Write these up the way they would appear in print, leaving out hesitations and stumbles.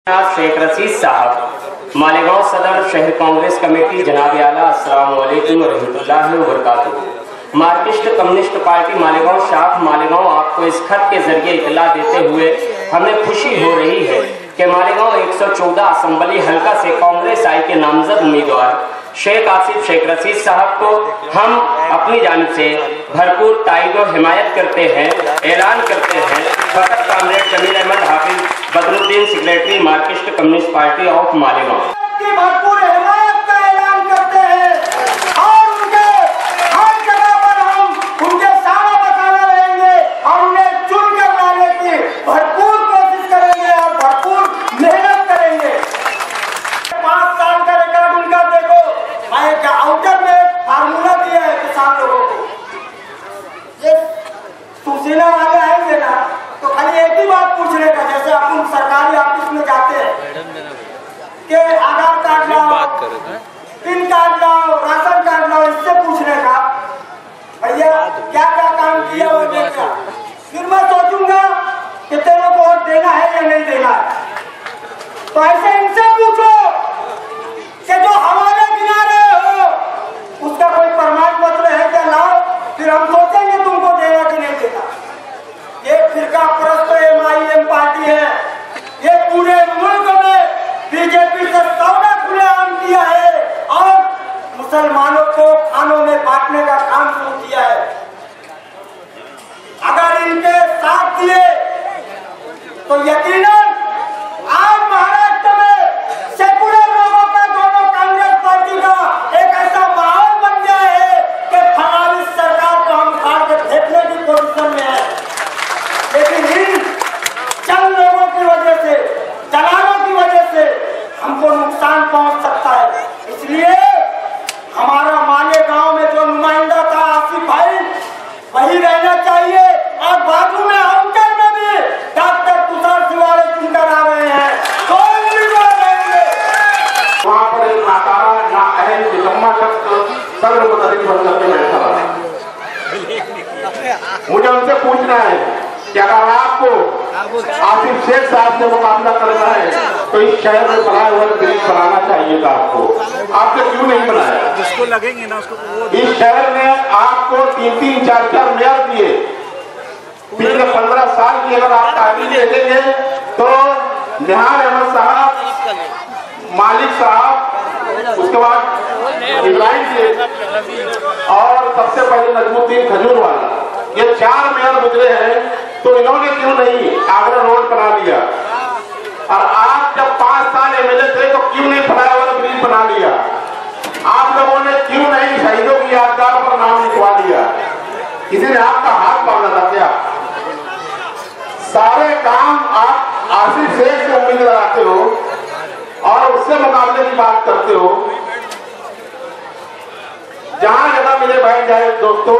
शेख रशीद साहब, मालेगांव सदर शहर कांग्रेस कमेटी, जनाब आला, अस्सलाम वालेकुम रहमतुल्लाहि व बरकातुहू। मार्क्सिस्ट कम्युनिस्ट पार्टी मालेगांव शाख मालेगांव आपको इस खत के जरिए इतला देते हुए हमें खुशी हो रही है कि मालेगांव 114 असेंबली हल्का से कांग्रेस आई के नामजद उम्मीदवार शेख आसिफ शेख रशीद साहब को हम अपनी जानिब से भरपूर ताईद और हिमायत करते हैं, ऐलान करते हैं। फकत comrade Jameel Ahmad Hafiz Badruddin, secretary Marxist Communist Party of Malegaon की भरपूर हिमायत का ऐलान करते हैं और उनके हर जगह पर हम उनके सामने बताना रहेंगे और उन्हें चुन कर लाने की भरपूर कोशिश करेंगे और भरपूर मेहनत करेंगे। 5 साल का रिकॉर्ड उनका देखो, आउटर में फार्मूला दिया है किसान लोगों को। ये सुशीला वाले आएंगे ना तो खाली एक ही बात पूछने का, जैसे अपन सरकारी ऑफिस में जाते हैं कि आधार कार्ड लाओ, पिन कार्ड लाओ, राशन कार्ड लाओ, इससे पूछने का भैया क्या क्या काम किया वो देखा, फिर मैं सोचूंगा कि तेरे को वोट देना है या नहीं देना है। तो ऐसे इनसे पूछो कि जो हमारे किनारे हो उसका कोई प्रमाण पत्र है क्या, लाओ, फिर हम सोचेंगे तुमको देना कि नहीं देना। ये फिरका परस्त MIM पार्टी है, ये पूरे मुल्क में बीजेपी से सौदा खुलेआम किया है और मुसलमानों को खानों में बांटने का काम शुरू किया है। अगर इनके साथ दिए तो यकीनन आज महाराष्ट्र में सेकुलर लोगों का, दोनों कांग्रेस पार्टी का एक ऐसा माहौल बन गया है कि फडणवीस सरकार को हम फाड़ के फेंकने की पोजीशन में है। लेकिन इन चंद लोगों की वजह से, दलालों की वजह से हमको नुकसान पहुंच सकता है। इसलिए हमारा मालेगांव में जो नुमाइंदा था आसिफ भाई, वही रहना चाहिए और बाजू में आउटर में भी डॉक्टर तुषार तिवारी चुनकर आ रहे हैं, कोई उम्मीदवार रहेंगे। वहाँ पर एक नाकारा, नाअहल, निकम्मा शख्स सदर मुतहरिक बनकर के बैठा रहा। मुझे उनसे पूछना है कि अगर आपको आसिफ शेख साहब से मुकाबला करना है तो इस शहर में बनाए हुए ब्रिज बनाना चाहिए था आपने क्यों नहीं बनाया? जिसको लगेंगे ना उसको इस शहर में आपको 3-3, 4-4 मेयर दिए। पिछले 15 साल की अगर आप तारीख देखेंगे तो निहाल अहमद साहब, मालिक साहब, उसके बाद इब्राहिम शेख और सबसे पहले नजमुद्दीन खजूरवाला, ये 4 मेयर गुजरे हैं। तो इन्होंने क्यों नहीं आगरा रोड बना लिया? और आप जब 5 साल MLA थे तो क्यों नहीं फ्लाईओवर ब्रिज बना लिया? आप लोगों ने क्यों नहीं शहीदों की यादगार पर नाम लिखवा लिया? किसी ने आपका हाथ मांगा था क्या? सारे काम आप आसिफ शेख से उम्मीद लगाते हो और उससे मुकाबले की बात करते हो। जहां जगह मिले बैठ जाए दोस्तों,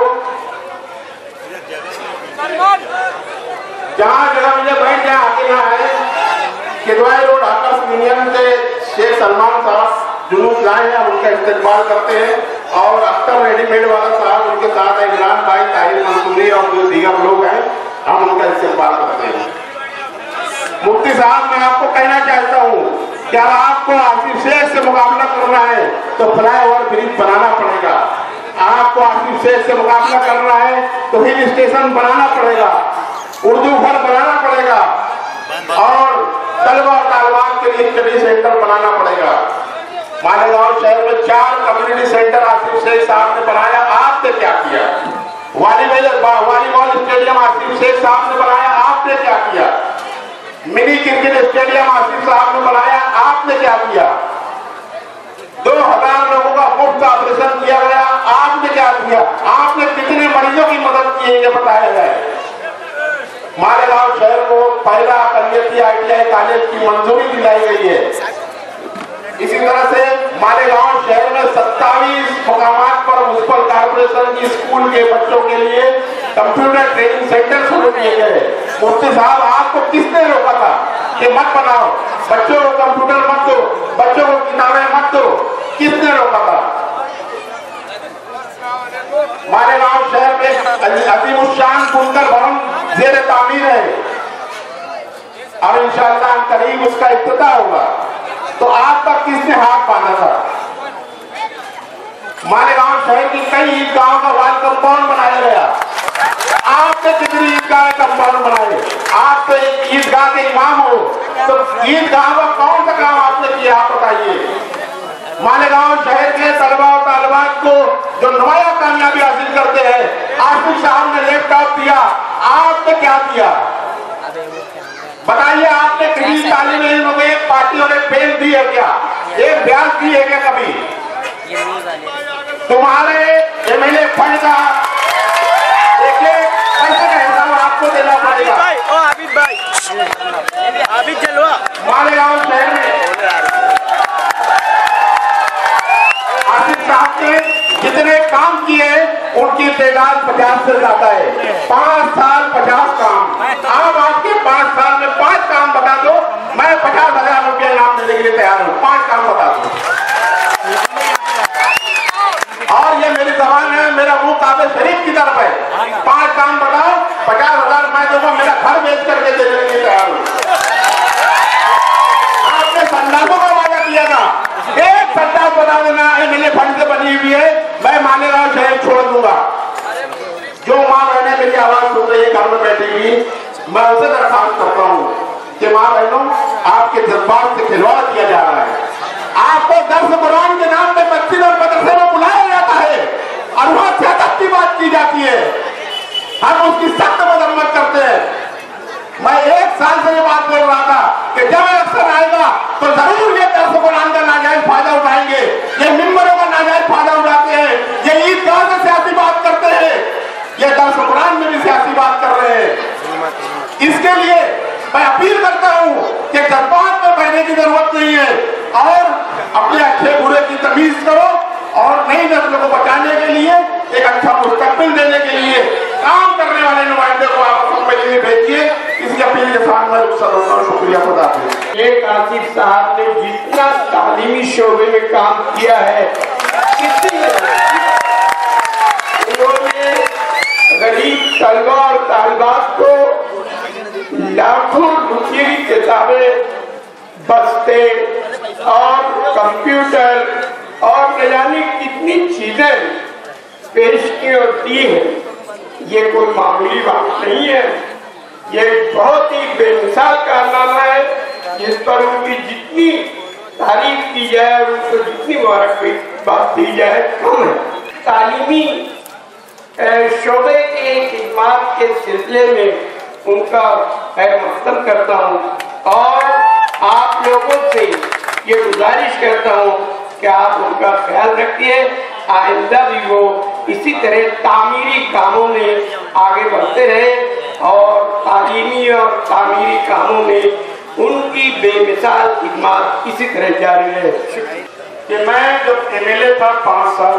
जहां जगह मिले बैठ जाए। आगे यहाँ है किदवाई रोड हकर्स यूनियन के शेख सलमान साहब जुलूस लाए हैं, उनका इस्तेमाल करते हैं और अख्तर रेडीमेड वाला साहब उनके साथ है, इमरान भाई, ताहिर मंसूरी और जो दीगर लोग हैं, हम उनका इस्तेमाल करते हैं। मुफ्ती साहब, मैं आपको कहना चाहता हूँ कि अगर आपको आसिफ शेख से मुकाबला करना है तो फ्लाईओवर ब्रिज बनाना पड़ेगा। आपको आसिफ शेख से मुकाबला करना है तो हिल स्टेशन बनाना पड़ेगा, उर्दू घर बनाना पड़ेगा और तलबा और तालिबात के लिए स्टडी सेंटर बनाना पड़ेगा। मालेगांव शहर में 4 कम्युनिटी सेंटर आसिफ शेख साहब ने बनाया, आपने क्या किया? वॉलीबॉल स्टेडियम आसिफ शेख साहब ने बनाया, आपने क्या किया? मिनी क्रिकेट स्टेडियम आसिफ साहब ने बनाया, आपने क्या किया? 2000 लोगों का मुफ्त ऑपरेशन किया गया, आपने क्या किया? आपने कितने मरीजों की मदद की है ये बताया जाए। मालेगांव शहर को पहला अक़लियती ITI कॉलेज की मंजूरी दिलाई गई है। इसी तरह से मालेगांव शहर में 27 मुकामात पर म्युनिसिपल कॉर्पोरेशन की स्कूल के बच्चों के लिए कंप्यूटर ट्रेनिंग सेंटर शुरू किए गए। मुफ्ती साहब, आपको किसने रोका था कि मत बनाओ, बच्चों को कंप्यूटर मत दो, बच्चों को किताबें मत दो? किसने रोका था? मालेगांव शहर में अजीमुशान बुनकर भवन जेर तामीर है। और इंशाअल्लाह करीब उसका इफ्तिताह होगा। तो आज तक किसने हाथ बांधा था? मालेगांव शहर की कई ईदगाहों का वाल कंपाउंड बनाया गया। आपने कितनी ईदगाह कंपाउंड बनाए? आप तो एक ईदगाह के इमाम हो, तो ईदगाह का कौन सा काम आपने किया आप बताइए। मालेगांव शहर के तलबा और तालिबात को जो नुमाया कामयाबी हासिल करते हैं, आसिफ साहब ने लैपटॉप दिया, आपने क्या किया बताइए? आपने किसी तालिब इल्म को एक पार्टियों ने पेन दी है क्या? एक ब्याज दी है क्या कभी? तुम्हारे एमएलए फंड का एक पैसे का हिसाब आपको देना पड़ेगा। मालेगांव शहर में आसिफ साहब ने जितने काम किए उनकी तादाद 50 से ज्यादा है। 5 साल 50 काम। आप आपके 5 साल में 5 काम बता दो, मैं 50,000 रुपया इनाम देने के लिए तैयार हूँ। 5 काम बता दो। और ये मेरी जबान है, मेरा मुंह काबे शरीफ की तरफ है। 5 काम बताओ, 50,000 मैं दूंगा, मेरा घर बेच करके देने के लिए तैयार हूँ। आपने संडासों का वादा किया था, एक संडास बता देना एमएलए फंड से बनी हुई है, मैं मालेगांव शहर छोड़ दूंगा। जो माँ बहने मेरी आवाज सुन रही है घर में बैठी हुई, मैं उसे दरखास्त करता हूँ कि माँ बहनों, आपके जज्बात से खिलवाड़ किया जा रहा है। आपको दर्स कुरान के नाम पे मस्जिद और मदरसे में बुलाया जाता है और वहां सियासत की बात की जाती है। हम उसकी सख्त मजम्मत करते हैं। मैं 1 साल से ये बात बोल रहा था कि जब अक्सर आएगा तो जरूर ये दर्स कुरान का नाजायज फायदा उठाएंगे, ये मिंबरों का नाजायज फायदा उठाते हैं, ये ईदगाह से सियासी बात करते हैं, ये दर्स कुरान में भी सियासी बात कर रहे हैं। इसके लिए मैं अपील करता हूँ कि जज्बात में बहने की जरूरत नहीं है और अपने अच्छे बुरे की तमीज करो और नई नस्ल को बचाने के लिए, एक अच्छा मुस्तकबिल देने के लिए काम करने वाले नुमाइंदे को आप अपने भेजिए। इसी अपील के साथ मैं शुक्रिया खुदा हाफिज़। एक आसिफ साहब ने जितना तालीमी शोबे में काम किया है, उन्होंने गरीब तलबा और तालिबात को लाखों रुपये की किताबें, बस्ते और कंप्यूटर और न जाने कितनी चीजें पेश की और दी है। ये कोई मामूली बात नहीं है, ये बहुत ही बेमिसाल कारनामा है, जिस पर उनकी जितनी तारीफ की जाए, उनको जितनी मुबारकबाद दी जाए कम है। तालीमी शोबे के खिदमात के सिलसिले में उनका खैर मकदम करता हूँ और आप लोगों से ये गुजारिश करता हूँ कि आप उनका ख्याल रखिए। आइंदा भी वो इसी तरह तामीरी कामों में आगे बढ़ते रहे और तालीमी और तामीरी कामों में उनकी बेमिसाल खिदमत इसी तरह जारी रहे। कि मैं जब एमएलए था 5 साल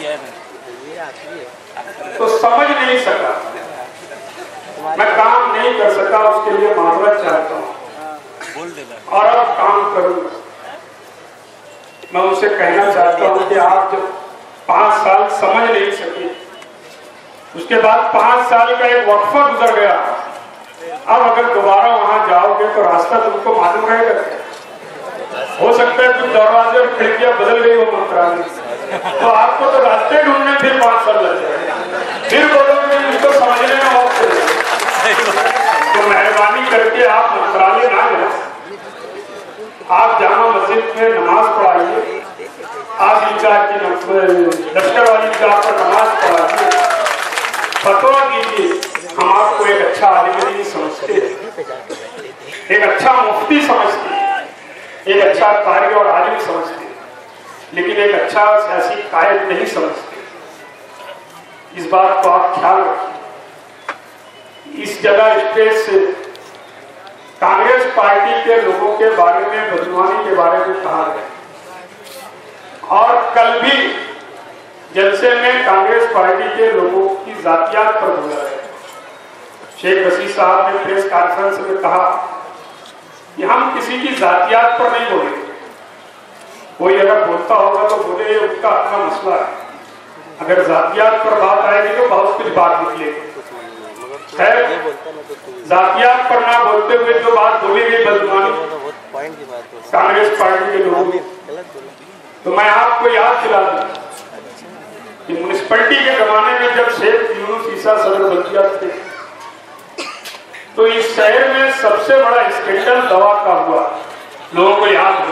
तो समझ नहीं सका, मैं काम नहीं कर सका, उसके लिए माजरत चाहता हूँ और अब काम करूंगा। मैं उनसे कहना चाहता हूँ कि आप जब 5 साल समझ नहीं सके, उसके बाद 5 साल का एक वक्फा गुजर गया, अब अगर दोबारा वहां जाओगे तो रास्ता तुमको मालूम रहेगा। हो सकता है कुछ दरवाजे और खिड़कियां बदल गई हो मंत्रालय, तो आपको तो रास्ते ढूंढने फिर 5 साल लग जाए, फिर बोलोगे इसको समझने में वक्त लगेगा। तो मेहरबानी करके आप मंत्रालय ना जाए, आप जामा मस्जिद में नमाज पढ़ाइए, आप ईदगाह की लश्कर वाली ईदगाह पर नमाज पढ़ाइए, फतवा दीजिए। हम आपको एक अच्छा आलिम दीन समझते हैं, एक अच्छा मुफ्ती समझते हैं, एक अच्छा कारी और आलिम समझते हैं, लेकिन एक अच्छा सियासी कायद नहीं समझते। इस बात को आप ख्याल रखिए। इस जगह स्टेज से कांग्रेस पार्टी के लोगों के बारे में, बदनामी के बारे में कहा गया और कल भी जलसे में कांग्रेस पार्टी के लोगों की जातियात पर बोला गया। शेख रशीद साहब ने प्रेस कॉन्फ्रेंस में कहा कि हम किसी की जातियात पर नहीं बोलेंगे, कोई अगर बोलता होगा तो बोले, ये उसका अपना मसला है। अगर जातियात पर बात आएगी तो बहुत कुछ बात निकलेगी। है। जातियात पर ना बोलते हुए जो बात बोली गई बदजुबानी कांग्रेस पार्टी के लोगों में, तो मैं आपको याद दिला दूं कि म्युनिसिपैलिटी के जमाने में जब शेख यूनुस ईसा सदर बल्दिया थे तो इस शहर में सबसे बड़ा स्कैंडल दवा का हुआ, लोगों को याद हो।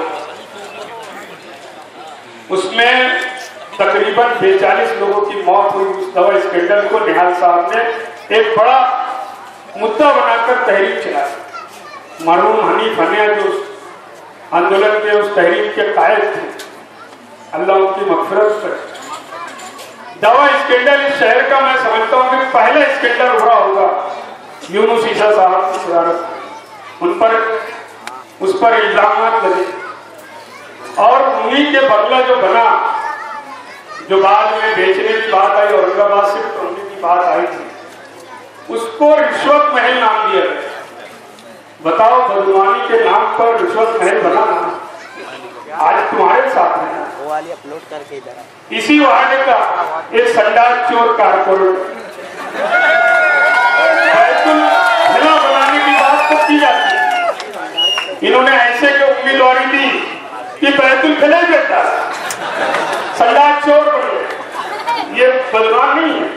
उसमें तकरीबन 42 लोगों की मौत हुई। उस दवा स्कैंडल को निहाल साहब ने एक बड़ा मुद्दा बनाकर तहरीक चलाई। मरहूम हनीफ हनिया जो आंदोलन के उस तहरीक के कायद थे, अल्लाह उनकी मगफिरत करे। दवा स्कैंडल इस शहर का मैं समझता हूं कि पहला स्कैंडल उभरा होगा यूनुस ईसा साहब की शरारत, उस पर इल्जाम लगे और उन्हीं के बदला जो बना, जो बाद में बेचने की बात आई, औरंगाबाद से तोड़ने की बात आई थी, उसको रिश्वत महल नाम दिया गया। बताओ, बदजुबानी के नाम पर रिश्वत महल बना ना, आज तुम्हारे साथ है। वो वाली अपलोड करके इधर इसी वार्ड का एक संडास चोर कारपोरेटर जिला बनाने की बात तो की जाती है। इन्होंने ऐसे की उम्मीदवारी दी कि बैतुल खिले बेटा संडास चोर बने। ये बदनाम नहीं है।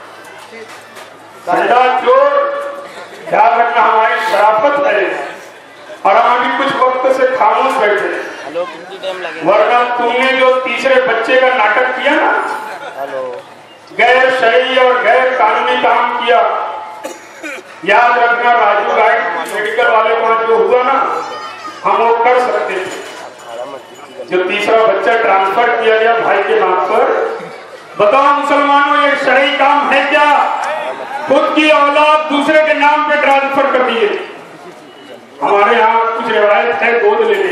संडास चोर ध्यान रखना हमारी शराफत है और हम अभी कुछ वक्त से खामोश बैठे, वरना तुमने जो तीसरे बच्चे का नाटक किया ना, गैर शरई और गैर कानूनी काम किया। याद रखना, राजू गाइड मेडिकल वाले को जो हुआ ना, हम वो कर सकते थे। जो तीसरा बच्चा ट्रांसफर किया गया भाई के नाम पर, बताओ मुसलमानों, ये शरई काम है क्या? खुद की औलाद दूसरे के नाम पे ट्रांसफर कर दिए। हमारे यहाँ कुछ रिवायत है गोद लेने,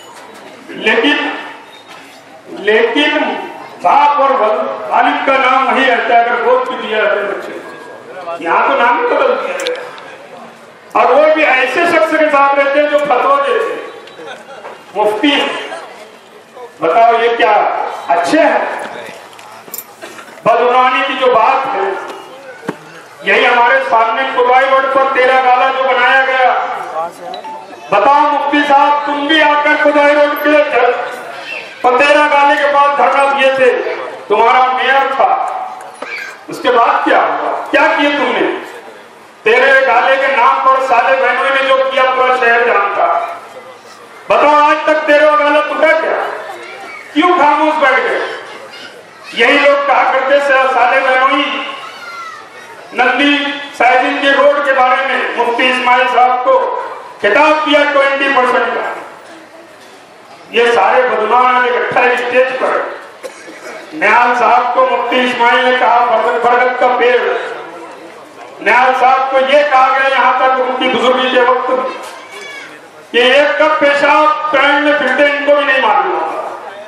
लेकिन बाप और वालिद का नाम वही रहता है। अगर गोद भी दिया जाता है बच्चे, यहाँ तो नाम ही बदल दिया गया। और वो भी ऐसे शख्स के साथ रहते हैं जो फतवा देते, मुफ्ती। बताओ, ये क्या अच्छे हैं? बदजुबानी की जो बात है, यही हमारे सामने कुरवाई रोड पर 13 गाला जो बनाया गया। बताओ मुफ्ती साहब, तुम भी आकर कुरवाई रोड के 13 गाले के पास धरना दिए थे, तुम्हारा मेयर था। उसके बाद क्या हुआ? क्या किए तुमने? 13 गाले के नाम पर साले बहनों ने जो किया पूरा शहर जानता। बताओ, आज तक 13 गाला टूटा क्या? क्यों खामोश बैठ गए? यही लोग कहा करते साले बहनोई नंदी साइजिन के रोड के बारे में मुफ्ती इस्माइल साहब को खिताब दिया 20% का। ये सारे बदमाश इकट्ठा स्टेज पर निहाल साहब को मुफ्ती इस्माइल ने कहा बरगद का पेड़। निहाल साहब को ये कहा गया यहाँ तक उनकी बुजुर्गी के वक्त कि एक कप पेशाब पैंट में फिरते इनको भी नहीं मालूम होगा।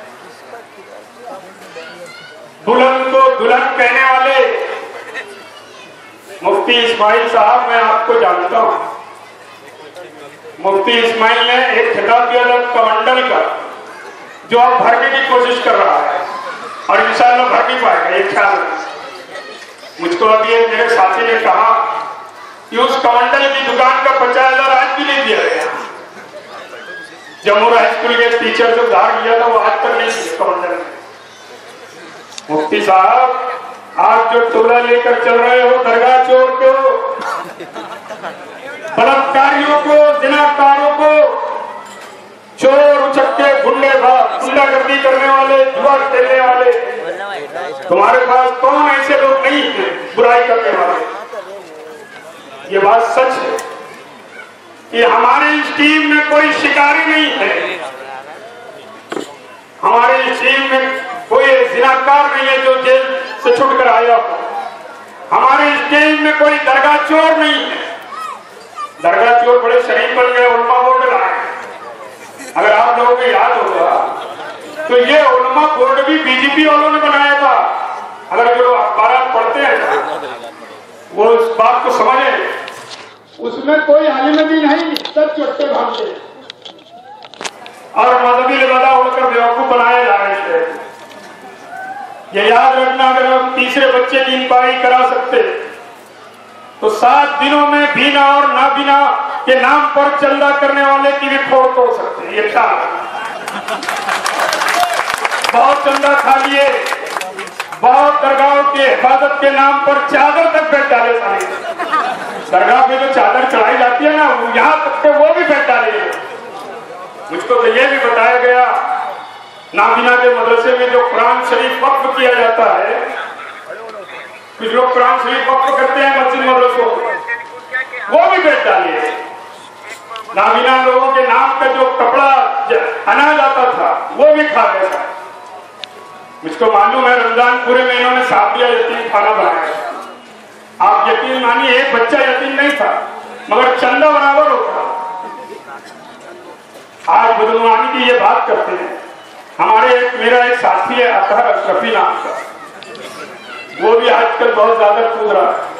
दुल्हन को दुल्हन कहने वाले मुफ्ती इस्माइल साहब, मैं आपको जानता हूं। मुफ्ती इस्माइल ने एक खिताब दिया था कमंडल का, जो अब भरने की कोशिश कर रहा है और इंशाअल्लाह भर नहीं पाएगा, ये ख्याल है। मुझको अभी मेरे साथी ने कहा कि उस कमंडल की दुकान का 50,000 आज भी नहीं दिया गया। जमूर हाई स्कूल के टीचर जो उधार लिया था वो आज तक नहीं दिया कमंडल में। मुफ्ती साहब, आप जो टोला लेकर चल रहे हो दरगाह चोर को, बलात्कारियों को, जिनाकारों को, चोर उचक्के गुंडागर्दी करने वाले, जुआ खेलने वाले, तुम्हारे पास कौन ऐसे लोग नहीं है बुराई करने वाले? ये बात सच है कि हमारे इस टीम में कोई शिकारी नहीं है, हमारे इस टीम में कोई जिनाकार नहीं है जो जेल से छुटकर आया हो, हमारे इस टीम में कोई दरगाह चोर नहीं है। दरगाह चोर बड़े शरीफ बन गए, उलमा बोर्ड लाए। अगर आप लोगों को याद होगा तो ये उलमा बोर्ड भी बीजेपी वालों ने बनाया था। अगर जो अखबार पढ़ते हैं वो इस बात को समझे, उसमें कोई आलिम भी नहीं, सब चुटके भागते और मजहबी लिबादा उड़कर बेवकूफ बनाए जा रहे थे। ये याद रखना, अगर हम तीसरे बच्चे की इंक्वायरी करा सकते तो 7 दिनों में बीना और नाबीना के नाम पर चंदा करने वाले की भी फोड़ तोड़ सकते हैं। ये क्या बहुत चंदा खा लिए, बहुत दरगाहों के हिफाजत के नाम पर चादर तक बैठ डाले सारे। दरगाह पे जो चादर चढ़ाई जाती है ना, यहाँ तक के वो भी बैठ डाले। मुझको तो ये भी बताया गया नाबीना के मदरसे में जो कुरान शरीफ वक्फ किया जाता है, कुछ लोग कुरान शरीफ वक्फ करते हैं मस्जिद मदरसों, वो भी बेच डाले। नाबीना लोगों के नाम का जो कपड़ा अनाज आता था वो भी खा गया था। मुझको मालूम है रमजान पूरे में इन्होंने साफिया यतीम खाना बनाया। आप यकीन मानिए एक बच्चा यतीम नहीं था, मगर चंदा बराबर होता। आज बदलवानी की ये बात करते हैं। हमारे मेरा एक साथी है अतहर अशरफी नाम का, वो भी आजकल बहुत ज्यादा कूद रहा है।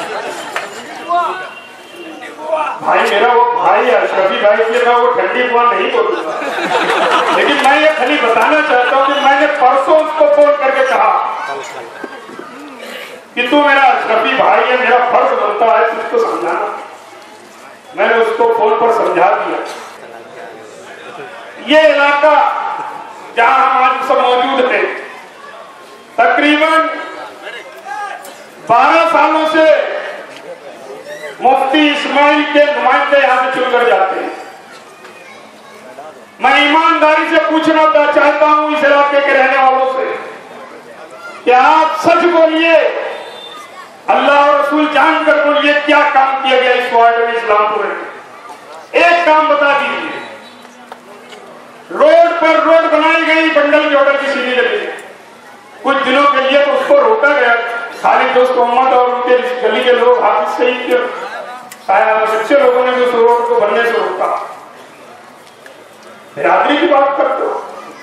भाई मेरा वो भाई है अशरफी भाई, इसलिए मैं वो ठंडी बुआ नहीं बोलूंगा, लेकिन मैं ये खाली बताना चाहता हूँ कि मैंने परसों उसको फोन करके कहा कि तू मेरा अशरफी भाई है, मेरा फर्ज बनता है तुझको समझाना। मैंने उसको फोन पर समझा दिया। ये इलाका जहां हम आज सब मौजूद हैं, तकरीबन 12 सालों से मुफ्ती इस्माइल के नुमाइंदे यहां से चुनकर जाते हैं। मैं ईमानदारी से पूछना चाहता हूं इस इलाके के रहने वालों से कि आप सच बोलिए, अल्लाह और रसूल जानकर बोलिए, क्या काम किया गया इस वार्ड में इस्लामपुर में? एक काम बता दीजिए। रोड पर रोड बनाई गई बंडल की ऑर्डर की सीधी गली में, कुछ दिनों के लिए तो उसको रोका गया। खाली दोस्त मोहम्मद और उनके गली के लोग हाफिज सईद के बच्चे लोगों ने उस रोड को बनने से रोका। बिरादरी की बात करते हो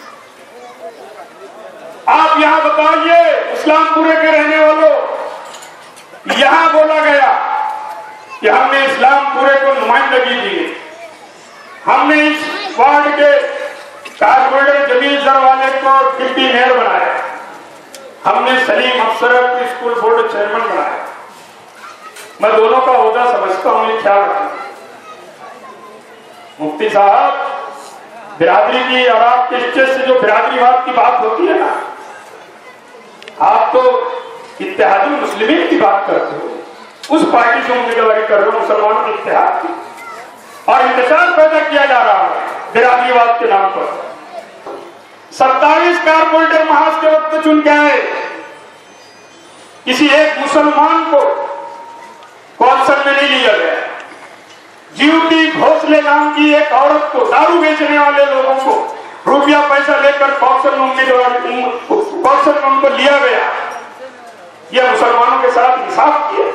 आप। यहां बताइए इस्लामपुरे के रहने वालों, यहां बोला गया कि हमने इस्लामपुरे को नुमाइंदगी दी, हमने इस वार्ड के कारपोरेटर जमील सर वाले को डिप्टी मेयर बनाया, हमने सलीम अफसर को स्कूल बोर्ड चेयरमैन बनाया। मैं दोनों का ओहदा समझता हूं, ये ख्याल रखना। मुफ्ती साहब, बिरादरी की और आपके स्टेज से जो बिरादरीवाद की बात होती है ना, आप तो इत्तेहादुल मुस्लिमीन की बात करते हो, उस पार्टी से उम्मीदवारी कर रहे हो मुसलमानों के इत्तेहाद की, और इंतजार पैदा किया जा रहा है बिरादरीवाद के नाम पर। 27 कारपोरेटर महाज के वक्त चुन के आए, किसी एक मुसलमान को कौंसल में नहीं लिया गया। जीवती भोसले नाम की एक औरत को, दारू बेचने वाले लोगों को रुपया पैसा लेकर कौंसल में उनको लिया गया। यह मुसलमानों के साथ इंसाफ किया।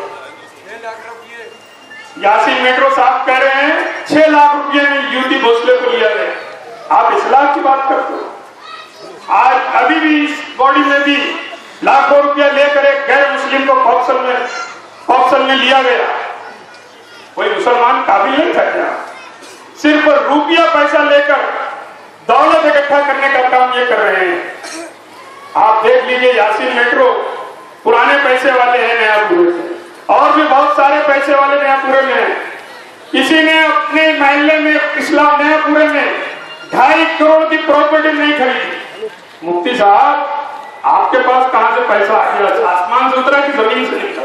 यासीन मेट्रो साहब कह रहे हैं 6 लाख रुपये में जीवती भोसले को लिया गया। आप इस्लाह की बात करते हो। आज अभी भी इस बॉडी में भी लाखों रुपया लेकर एक गैर मुस्लिम को कौंसल में लिया गया। कोई मुसलमान काबिल नहीं था क्या? सिर्फ रुपया पैसा लेकर दौलत इकट्ठा करने का काम ये कर रहे हैं। आप देख लीजिए यासीन मेट्रो पुराने पैसे वाले हैं नयापुरे में, और भी बहुत सारे पैसे वाले नयापुरे में हैं। किसी ने अपने महल्ले में इस्लाम नयापुरे में 2.5 करोड़ की प्रॉपर्टी नहीं खरीदी। मुफ्ती साहब, आपके पास कहां से पैसा आ गया? आसमान से उतरा कि जमीन से निकला?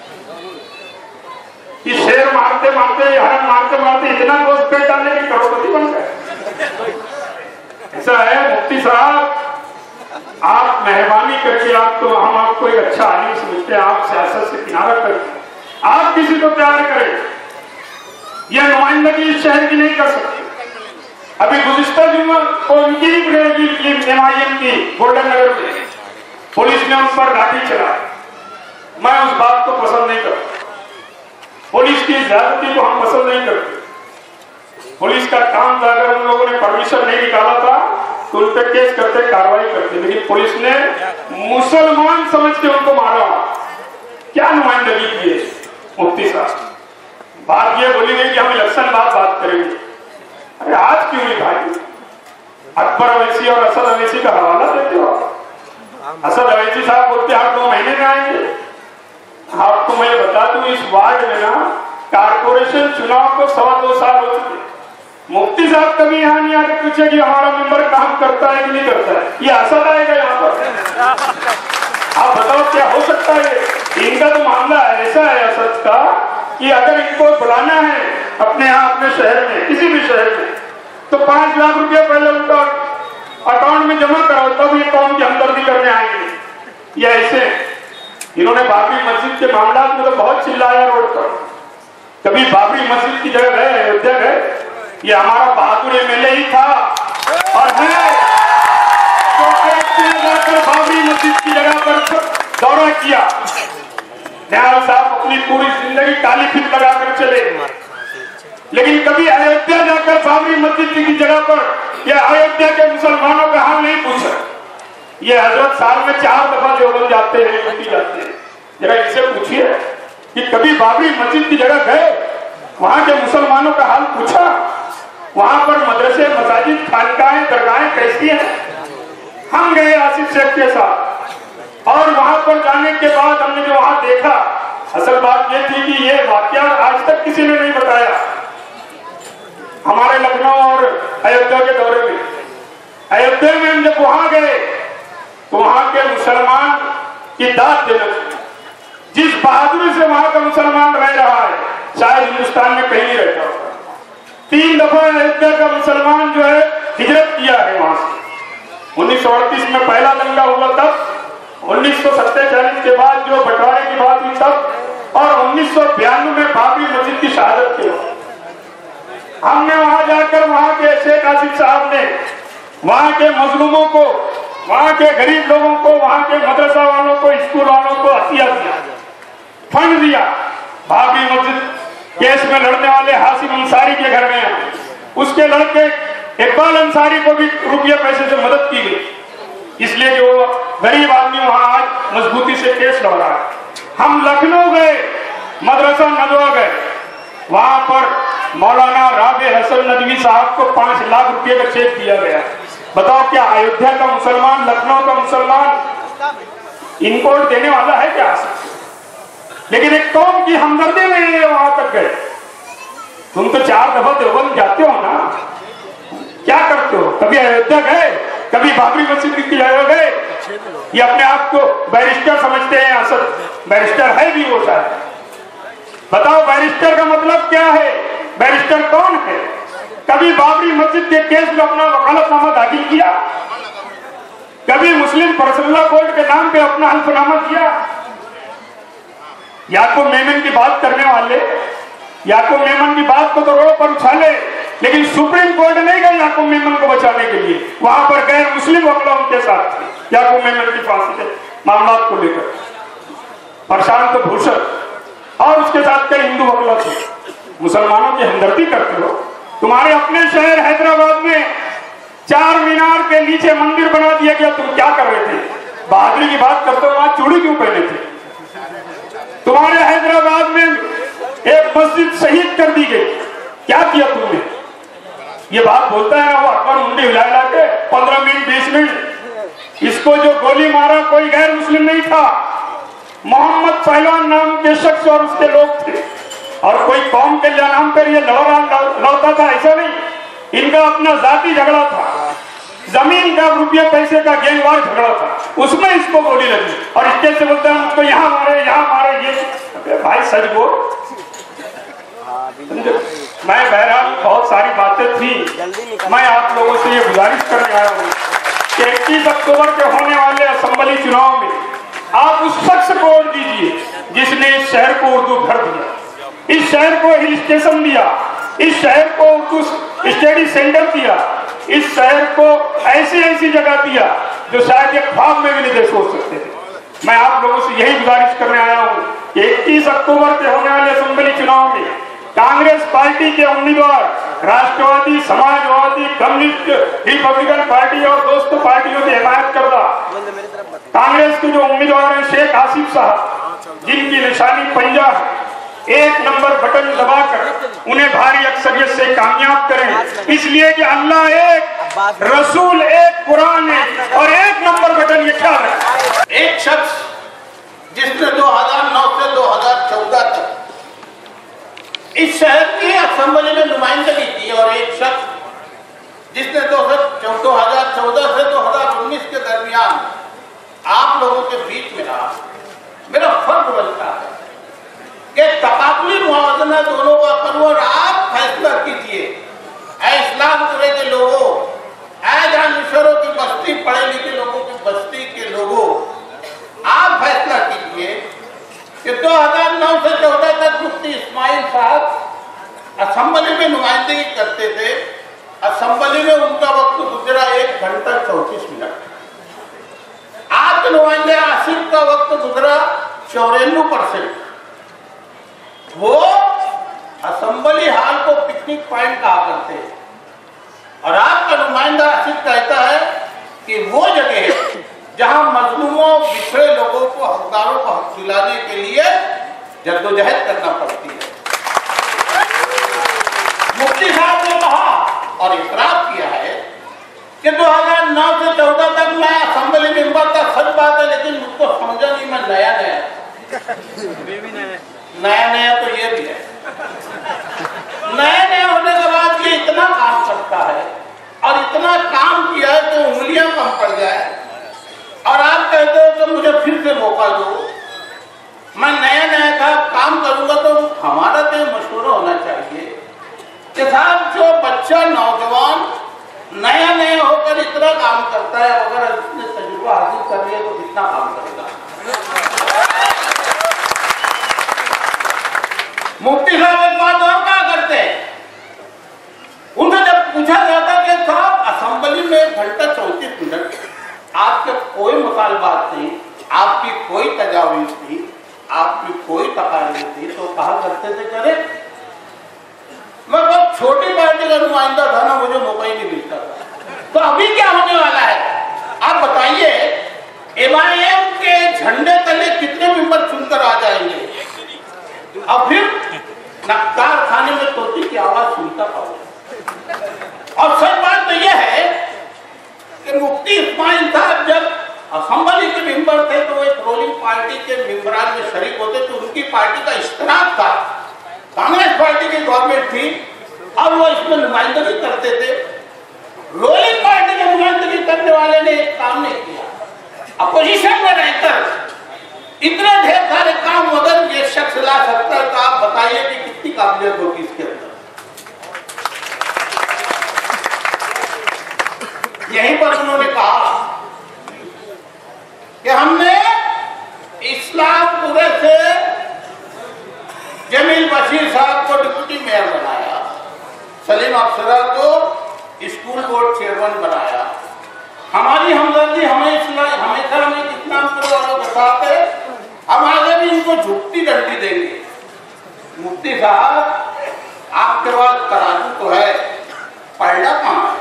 कि शेर मारते मारते, हरम मारते मारते इतना दोस्त पेट डालने की करोड़पति बन गए? ऐसा है मुफ्ती साहब, आप मेहरबानी करके, आप तो हम आपको एक अच्छा आदमी समझते हैं, आप सियासत से किनारा करके आप किसी को प्यार करें। यह नुमाइंदगी इस शहर की नहीं कर सकते। अभी गुज़िश्ता जुम्मा को उनकी एमआईएम की गोल्डन नगर में पुलिस ने उन पर लाठी चलाई। मैं उस बात को पसंद नहीं करता। पुलिस की ज्यादती को हम पसंद नहीं करते। पुलिस का काम था, अगर उन लोगों ने परमिशन नहीं निकाला था तो उन पर केस करते, कार्रवाई करते, लेकिन पुलिस ने मुसलमान समझ के उनको मारा। क्या नुमाइंदगी की है मुफ्ती साहब? बात ये बोली गई कि हम इलेक्शन बाद बात करेंगे। अरे आज क्यों नहीं भाई? अकबर अवैसी और असद अवैसी का हवाला देते हो। असद अवैसी साहब बोलते हर 2 महीने में आएंगे, आपको मैं बता दूं, इस वार्ड में ना कारपोरेशन चुनाव को 2.25 साल हो चुके। मुफ्ती साहब कभी यहाँ नहीं आके पूछे कि हमारा मेंबर काम करता है कि नहीं करता है। ये असर आएगा यहाँ पर। आप बताओ क्या हो सकता है। इनका तो मामला ऐसा है असद का कि अगर इनको बुलाना है अपने यहाँ अपने शहर में, किसी भी शहर में, तो 5 लाख रुपया पहले उनका अकाउंट में जमा कराओ, तब ये कौम की हमदर्दी करने आएंगे। ये ऐसे इन्होंने बाबरी मस्जिद के मामला में तो बहुत चिल्लाया रोड पर। कभी बाबरी मस्जिद की जगह गए, अयोध्या गए? ये हमारा बहादुर एमएलए ही था और है तो जाकर बाबरी मस्जिद की जगह पर दौरा किया। न्याय साहब अपनी पूरी जिंदगी काली फिल्म लगाकर चले, लेकिन कभी अयोध्या जाकर बाबरी मस्जिद की जगह पर या अयोध्या के मुसलमानों का हाल नहीं पूछा। ये हजरत साल में 4 दफा देवबंद जाते हैं, यूपी जाते हैं। जरा इसे पूछिए कि कभी बाबरी मस्जिद की जगह गए, वहां के मुसलमानों का हाल पूछा? वहां पर मदरसे, मसाजिद, खानकाहें, दरगाहें कैसी हैं? हम गए आसिफ शेख के साथ और वहां पर जाने के बाद हमने जो वहां देखा, असल बात यह थी कि ये वाकया आज तक किसी ने नहीं बताया। हमारे लखनऊ और अयोध्या के दौरे में, अयोध्या में हम जब वहां गए तो वहां के मुसलमान की दाद देना, जिस बहादुरी से वहां का मुसलमान रह रहा है शायद हिंदुस्तान में कहीं नहीं रहता। 3 दफा अयोध्या का मुसलमान जो है हिजरत किया है वहां से। 1938 में पहला दंगा हुआ तब, 1947 के बाद जो बंटवारे की बात हुई तब, और 1992 में बाबरी मस्जिद की शहादत के बाद हमने वहां जाकर वहां के शेख आसिफ साहब ने वहां के मजलूमों को, वहां के गरीब लोगों को, वहां के मदरसा वालों को, स्कूल वालों को हथिया दिया, फंड दिया। बाबरी मस्जिद केस में लड़ने वाले हासिम अंसारी के घर में उसके लड़के इकबाल अंसारी को भी रुपये पैसे से मदद की गई, इसलिए कि वो गरीब आदमी वहां आज मजबूती से केस लड़ रहा है। हम लखनऊ गए, मदरसा नदवा गए, वहां पर मौलाना राबे हसन नदवी साहब को 5 लाख रुपए का चेक दिया गया। बताओ क्या अयोध्या का मुसलमान, लखनऊ का मुसलमान इनको वोट देने वाला है क्या? लेकिन एक कौम की हमदर्दी नहीं है, वहां तक गए। तुम तो 4 दफा देवबंद जाते हो ना, क्या करते हो? कभी अयोध्या गए, कभी बाबरी मस्जिद की जगह गए? ये अपने आप को बैरिस्टर समझते हैं। असद बैरिस्टर है भी वो शायद। बताओ बैरिस्टर का मतलब क्या है? बैरिस्टर कौन है? कभी बाबरी मस्जिद के केस में अपना वकालतनामा दाखिल किया? कभी मुस्लिम पर्सनल कोर्ट के नाम पे अपना हल्फनामा दिया? याकूब मेमन की बात करने वाले याकूब मेमन की बात को तो रोड पर उछाले, लेकिन सुप्रीम कोर्ट नहीं गए याकूब मेमन को बचाने के लिए। वहां पर गैर मुस्लिम वकीलों के साथ याकूब मेमन की फांसी के मामला को लेकर प्रशांत भूषण और उसके साथ कई हिंदू वकील थे। मुसलमानों की हमदर्दी करते हो। तुम्हारे अपने शहर हैदराबाद में 4 मीनार के नीचे मंदिर बना दिया गया, तुम क्या कर रहे थे? बहादुरी की बात करते हो, वहां चूड़ी क्यों पहने थे? तुम्हारे हैदराबाद में एक मस्जिद शहीद कर दी गई, क्या किया तुमने? ये बात बोलता है ना वो अकबर मुंडी हिला के 15 मिनट 20 मिनट। इसको जो गोली मारा कोई गैर मुस्लिम नहीं था, मोहम्मद पहलवान नाम के शख्स और उसके लोग थे, और कोई कौम के नाम पर ये लड़ता था ऐसा नहीं। इनका अपना जाति झगड़ा था, जमीन का, रुपये पैसे का गैंगवार झगड़ा था, उसमें इसको गोली लगी और इसके से बोलते हैं उसको यहाँ मारे यहाँ मारे। ये भाई सच बोल। मैं बहरहाल बहुत सारी बातें थी, मैं आप लोगों से ये गुजारिश करने आया हूँ कि 21 अक्टूबर के होने वाले असेंबली चुनाव में आप उस शख्स को वोट दीजिए जिसने इस शहर को उर्दू घर दिया, इस शहर को हिल स्टेशन दिया, इस शहर को उर्दू स्टडी सेंटर दिया, इस शहर को ऐसी ऐसी जगह दिया जो शायद एक ख्वाब में भी नहीं सोच सकते थे। मैं आप लोगों से यही गुजारिश करने आया हूँ कि 21 अक्टूबर के होने वाले असेंबली चुनाव में कांग्रेस पार्टी के उम्मीदवार, राष्ट्रवादी, समाजवादी, कम्युनिस्ट, रिपब्लिकन पार्टी और दोस्तों पार्टियों की हिमायत करता कांग्रेस के जो उम्मीदवार हैं शेख आसिफ साहब, जिनकी निशानी पंजा है, 1 नंबर बटन दबाकर उन्हें भारी अक्सरियत से कामयाब करें, इसलिए कि अल्लाह एक, रसूल एक, कुरान एक और 1 नंबर बटन ये ख्याल है। एक शख्स जिसने 2009 से 2014 तक इस शहर की असेंबली में नुमाइंदगी की, और एक शख्स जिसने 2014 से 2019 के दरमियान आप लोगों के बीच में रहा, मेरा फर्ज बनता है कि तकाबली मुआवजा दोनों का करूं और आप फैसला कीजिए। इस्लामपुरे के लोगों, जानशरों की बस्ती, पढ़े लिखे लोगों की बस्ती के लोगों, आप फैसला कीजिए कि 2009 से 14 तक मुफ्ती इस्माइल साहब असेंबली में नुमाइंदगी करते थे। असेंबली में उनका वक्त गुजरा 1 घंटा 34 मिनट। आज के नुमाइंदे आसिफ का वक्त गुजरा 94%। वो असेंबली हाल को पिकनिक पॉइंट कहा करते हैं, और आपका नुमाइंदा आसिफ कहता है कि वो जगह है जहां मजलूमों, पिछड़े लोगों को, हकदारों को हक दिलाने के लिए जद्दोजहद करना पड़ती है। मुफ्ती साहब ने कहा और इकरार किया है कि 2009 से 14 तक मैं असेंबली मेंबर था, सच बात है, लेकिन मुझको समझा नहीं, मैं नया तो ये भी है। नया होने के बाद ये इतना काम करता है और इतना काम किया है कि उंगलियां कम पड़ जाए, और आप कहते हो कि मुझे फिर से मौका दो। मैं नया था, काम करूंगा, तो हमारा तो मशवरा होना चाहिए कि साहब जो बच्चा नौजवान नया होकर इतना काम करता है, अगर उसने तजुर्बा हासिल कर लिया तो कितना काम करेगा। मुफ्ती साहब एक बात और कहा करते हैं, उनसे जब पूछा जाता कि साहब असेंबली में 1 घंटा 34 मिनट आपके कोई मुतालबात नहीं, आपकी कोई तजावीज थी, आपकी कोई तकारीर थी, तो कहा करते थे करे मैं बहुत छोटी पार्टी का नुमाइंदा था ना, मुझे मौका ही नहीं मिलता था। तो अभी क्या होने वाला है आप बताइए, MIM के झंडे तले कितने मेंबर चुनकर आ जाएंगे, और फिर नक्कार खाने में तोती की आवाज सुनता पाओगे। और सच बात तो यह है कि मुफ्ती इस्माइल साहब जब असेंबली के मेंबर थे तो एक रूलिंग पार्टी के मेंबरान में शरीक होते थे, उनकी पार्टी का इश्तराक था, कांग्रेस पार्टी की गवर्नमेंट थी और वो इसमें नुमाइंदगी करते थे। रूलिंग पार्टी की नुमाइंदगी करने वाले ने एक काम नहीं किया, अपोजिशन में रहकर इतने ढेर सारे काम अगर ये शख्स ला सकता है तो आप बताइए कि कितनी काबिलियत होगी इसके अंदर। यहीं पर उन्होंने कहा कि हमने इस्लामपुरे से जमील बशीर साहब को डिप्टी मेयर बनाया, सलीम अफसरा को स्कूल बोर्ड चेयरमैन बनाया। हमारी हमदर्दी हमेशा हमें इस्लामपुर वालों के साथ है, हम आगे भी इनको झुकती डंडी देंगे। मुफ्ती साहब आपके पास तराजू तो है, पलड़ा कहां है?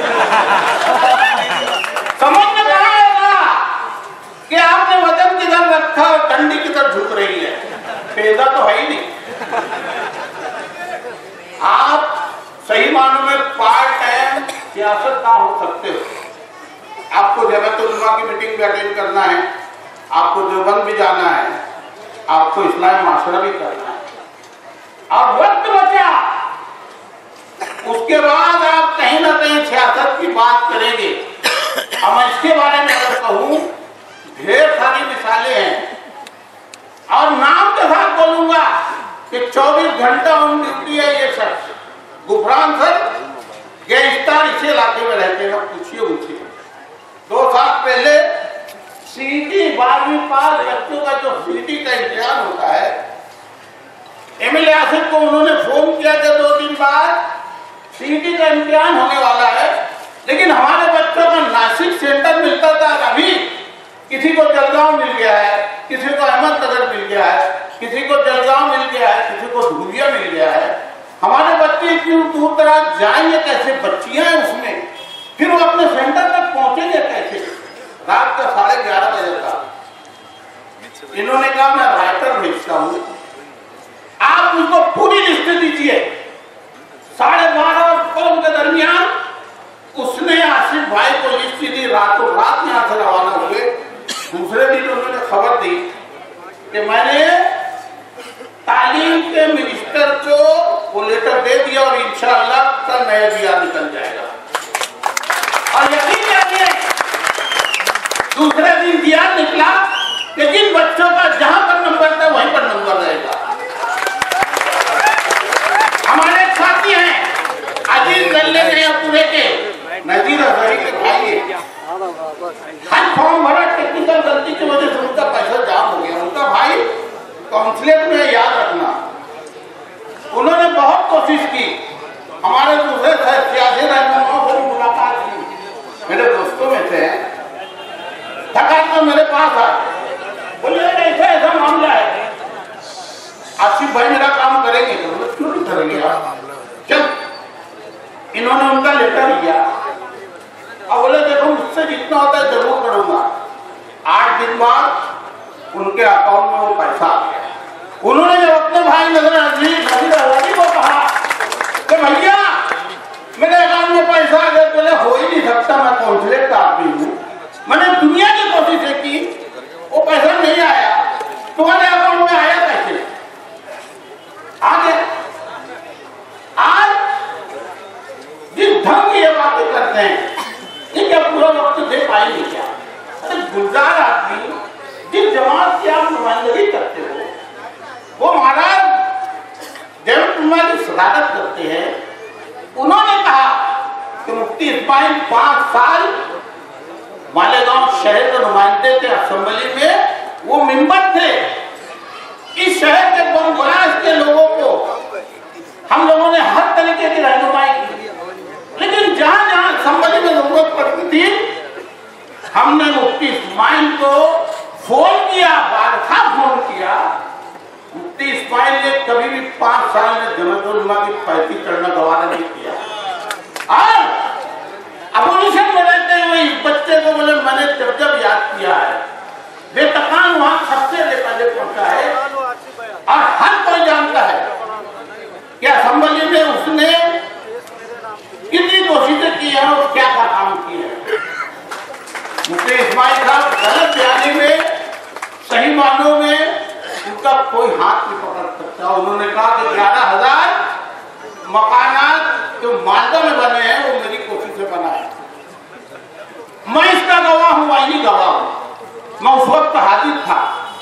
समझ में कहां आएगा कि आपने वजन किधर रखा और डंडी किधर झुक रही है, पैदा तो है ही नहीं। आप सही मानों में पार्ट टाइम सियासतदान हो सकते हो, आपको जमात-उल-उलमा की मीटिंग भी अटेंड करना है, आपको देवबंद भी जाना है, आपको इस्लामी माशरा भी करना है, और वक्त बचा उसके बाद आप कहीं ना कहीं सियासत की बात करेंगे। अब मैं इसके बारे में अगर कहूं, ढेर सारी मिसालें हैं और नाम के साथ बोलूंगा कि 24 घंटा ऑन ड्यूटी है ये शख्स। गुफरान सर गैंगस्टर इसी इलाके में रहते हैं, पूछिए उनसे। 2 साल पहले सीटी 12वीं पास बच्चों का जो सीटी का इम्तिहान होता है, MLA आसिफ को उन्होंने फोन किया कि 2 दिन बाद सीटी का इम्तिहान होने वाला है, लेकिन हमारे बच्चों का नासिक सेंटर मिलता था, अभी किसी को जलगांव मिल गया है, किसी को अहमदनगर मिल गया है, किसी को जलगांव मिल गया है, किसी को धुलिया मिल गया है। हमारे बच्चे इतनी दूर दराज जाएंगे कैसे, बच्चियां हैं उसमें, फिर वो अपने सेंटर तक पहुंचेंगे कैसे? रात का 11:30 बजे था। इन्होंने कहा मैं राइटर भेजता हूं, आप उसको पूरी लिस्ट दीजिए। 12:30 और 1 के दरमियान उसने आसिफ भाई को लिस्ट दी, रातों रात यहां से रवाना हुए। दूसरे दिन उन्होंने खबर दी इंशाअल्लाह कल नया दिया निकल जाएगा। और यकीन जानिए दूसरे दिन दिया निकला कि जिन बच्चों का जहां पर नंबर था वहीं पर नंबर रहेगा। हमारे साथी हैं अजीज गल्ले पूरे के नजीर हजारी के भाई, हर फॉर्म भरा टेक्निकल गलती की वजह से उनका पैसा जाम हो गया। उनका भाई काउंसलेट में, याद रखना, उन्होंने बहुत कोशिश की। हमारे दूसरे सियासी रहनुमाओं से मुलाकात की, मेरे दोस्तों में थे, थका तो मेरे पास आए, बोले ऐसा ऐसा मामला है, आसिफ भाई मेरा काम करेंगे? क्यों नहीं करेंगे आप, चल। इन्होंने उनका लेटर लिया और बोले देखो मुझसे जितना होता है जरूर करूंगा। 8 दिन बाद उनके अकाउंट में वो पैसा आ गया। उन्होंने जब अपने भाई नजर अजीज को कहा कि भैया मेरे अकाउंट में पैसा आ गया, बोले हो ही नहीं सकता, मैं काउंसलेट का आदमी हूँ, मैंने दुनिया की कोशिश की, वो पैसा नहीं आया, तुम्हारे अकाउंट में आया कैसे? आ गया। आज जिस ढंग ये बातें करते हैं ये क्या पूरा वक्त दे पाएंगे क्या? अरे गुलजार आदमी जिस जमात की आप नुमाइंदगी करते हो वो महाराज जब तुम्हारी सदाकत करते हैं। उन्होंने कहा कि मुफ्ती इस्माइल 5 साल मालेगांव शहर के नुमाइंदे थे असेंबली में, वो मिंबर थे। इस शहर के बमबराज के लोगों को हम लोगों ने हर तरीके की रहनुमाई की, लेकिन जहां जहां असेंबली में जरूरत पड़ती थी हमने मुफ्ती इस्माइल को फोन किया, बारहा फोन किया। मुफ्ती इस्माइल ने कभी भी 5 साल में जमात-उल-उलमा की पैती करना गवारा नहीं किया। और अपोजिशन में रहते हुए इस बच्चे को बोले मैंने जब याद किया है, बेतकान वहां सबसे पहले पहुंचा है और हर कोई जानता है कि असेंबली में उसने कितनी कोशिशें की है और क्या क्या काम किए हैं। मुफ्ती इस्माइल साहब गलत बयानी में, सही मानों में उनका कोई हाथ नहीं पकड़ सकता। उन्होंने कहा कि 11,000 मकानात जो मालदा में बने हैं वो मेरी कोशिश से बना है। मैं इसका गवाह हूं, आईनी गवाह हूं। मैं उस वक्त हाजिर था।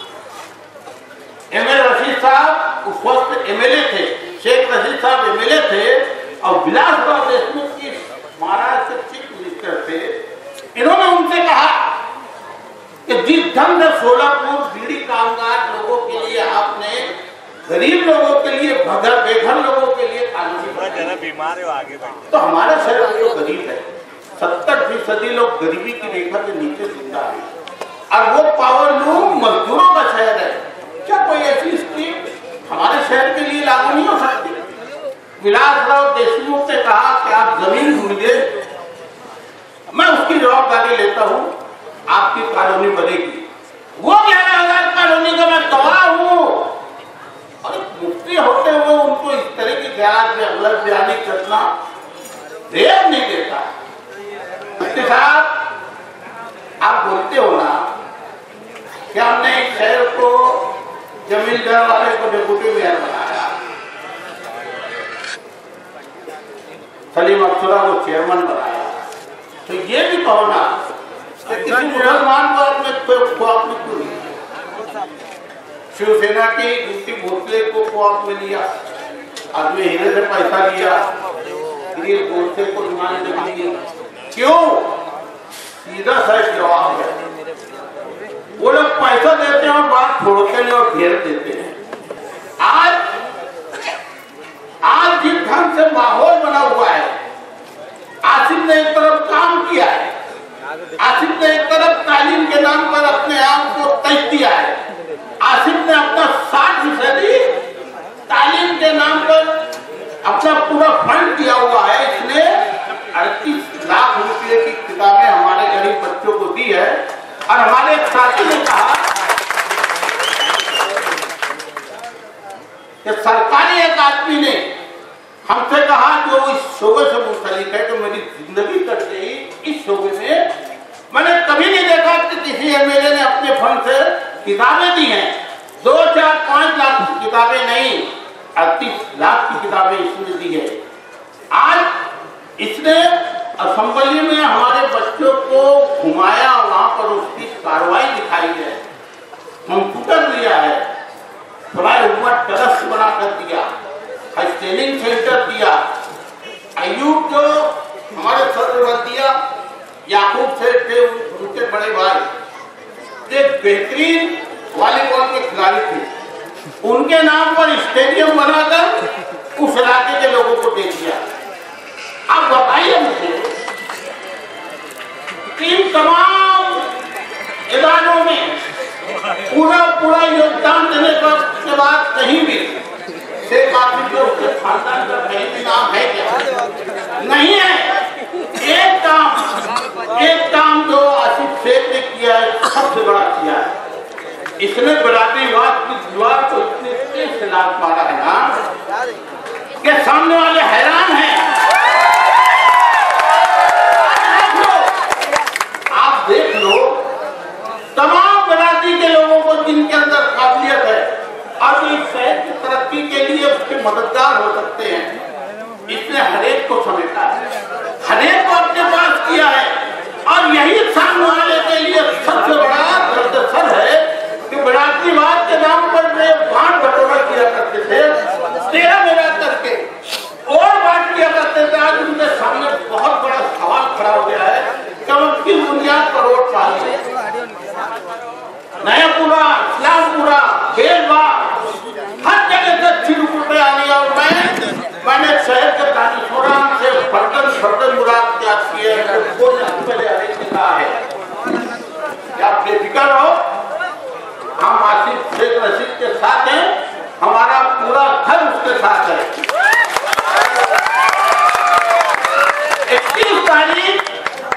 एमएल रशीद साहब उस वक्त एमएलए थे, शेख रशीद साहब एमएलए थे और विलासराव देशमुख की महाराज से चीफ मिनिस्टर थे। इन्होंने उनसे कहा कि जिस ढंग से सोलापुर बीड़ी कामगार लोगों के लिए आपने, गरीब लोगों के लिए, बेघर लोगों के लिए बीमार हो आगे तो हमारा शहर जो गरीब है 70% लोग गरीबी की रेखा के नीचे जिंदा है और वो पावरलूम मजदूरों का शहर है। क्या कोई ऐसी स्कीम हमारे शहर के लिए लागू नहीं हो सकती? विलासराव देशमुख ने कहा कि आप जमीन ढूंढिए, मैं उसकी जवाबदारी लेता हूं, आपकी कॉलोनी बनेगी। वो 11,000 कॉलोनी का मैं गवाह हूं। और मुफ्ती होते हुए उनको इस तरह की गलत बयानी करना रेत नहीं देता। मुफ्ती साहब आप बोलते हो ना कि हमने इस शहर को जमींदार वाले को डिप्टी मेयर बनाया, सलीम अफसरा को चेयरमैन बनाया, तो ये भी कहो ना कि किसी मुसलमान को आपने क्यों लिया? शिवसेना की ड्यूटी भोसले को कोऑप में लिया, आदमी हीरे से पैसा लिया, भोसले को नुमाइंदगी दी, क्यों? सीधा सा जवाब है, वो लोग पैसा देते हैं और बात छोड़ते हैं और घेर देते हैं। आज जिस ढंग से माहौल बना हुआ है, आसिफ ने एक तरफ काम किया है, आसिफ ने एक तरफ तालीम के नाम पर अपने आप को तय दिया है, आसिफ ने अपना 60% तालीम के नाम पर अपना पूरा फंड दिया हुआ है। इसने 38 लाख रुपए की किताबें हमारे गरीब बच्चों को दी है। और हमारे एक साथी ने कहा कि सरकारी एक आदमी ने हमसे कहा जो इस शोबे से मुंसलिक है, तो मेरी जिंदगी कट गई इस शोबे में। मैंने कभी नहीं देखा कि किसी एमएलए ने अपने फंड से किताबें दी हैं। 2, 4, 5 लाख की किताबें नहीं, 38 लाख की किताबें इसने दी है। आज इसने असेंबली में हमारे बच्चों को घुमाया, वहां पर उसकी कार्रवाई दिखाई है, कंप्यूटर दिया है, फ्लाईओवर ट्रस्ट बना कर दिया, ट्रेनिंग सेंटर दिया, अयूब जो हमारे सर दिया, याकूब से थे उनके बड़े भाई, एक बेहतरीन वॉलीबॉल के खिलाड़ी थे, उनके नाम पर स्टेडियम बनाकर उस इलाके के लोगों को दे दिया। अब बताइए मुझे, इन तमाम इदारों में पूरा योगदान देने के बाद कहीं भी शेख आसिफ जो उसके खानदान का कहीं भी नाम है क्या? नहीं है। एक काम जो आसिफ शेख ने किया है, सबसे बड़ा किया है। इसने बिरादरीवाद की दीवार को इतने तेज से लात मारा है ना कि सामने वाले हैरान हैं। आप देख लो, तमाम बिरादरी के लोगों को जिनके अंदर काबिलियत है और इस शहर की तरक्की के लिए उसके मददगार हो सकते हैं, इसने हरेक को समेटा है, हरेक को अपने पास किया है। और यही सामने वाले के लिए सबसे बड़ा दर्द है कि बिरादरीवाद के नाम पर वे भांड बटोरा किया करते थे, तेरा मेरा करके और बात किया करते थे। आज उनके सामने बहुत बड़ा सवाल खड़ा हो गया है कि उनकी बुनियाद पर वोट चाहिए, नया पूरा इस्लामपुरा बेलबाग हर जगह से अच्छी रिपोर्टें आनी। और मैंने शहर के दानिशोरान से फर्दन मुराद याद किए हैं, वो पहले अरेंज कहा है कि आप बेफिक्र हो, हम आसिफ शेख रशीद के साथ हैं, हमारा पूरा घर उसके साथ है। 31 तारीख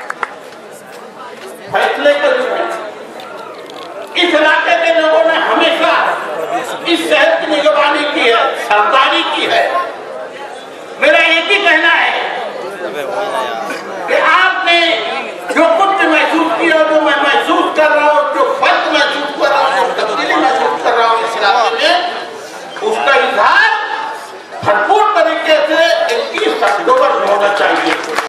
फैसले के लिए इस इलाके के लोगों ने हमेशा इस शहर की निगरानी की है, सरकारी की है। मेरा एक ही कहना है कि आपने जो कुछ महसूस किया, जो मैं महसूस कर रहा हूँ, जो फर्क महसूस कर रहा हूँ, जो तब्दीली महसूस कर रहा हूँ इस इलाके में, उसका इजहार भरपूर तरीके से 21 अक्टूबर को होना चाहिए।